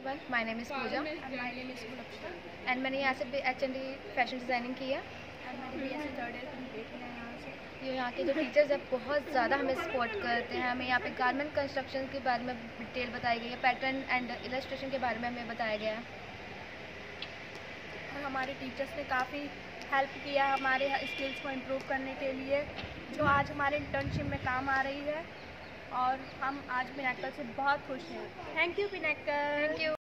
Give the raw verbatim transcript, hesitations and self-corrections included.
everyone. My name is Pooja. And my name is Gulabsha. And मैंने यहाँ से H N D fashion designing की है. And मैंने B S C third year complete किया है यहाँ से. ये यहाँ के जो टीचर्स हैं बहुत ज़्यादा हमें सपोर्ट करते हैं. हमें यहाँ पे गारमेंट कंस्ट्रक्शन के बारे में डिटेल बताई गई है, पैटर्न एंड इलस्ट्रेशन के बारे में हमें बताया गया है. और हमारे टीचर्स ने काफ़ी हेल्प किया हमारे स्किल्स को इम्प्रूव करने के लिए, जो आज हमारे इंटर्नशिप में काम आ रही है. और हम आज पिनाकल से बहुत खुश हैं. Thank you Pinnacle. Thank you.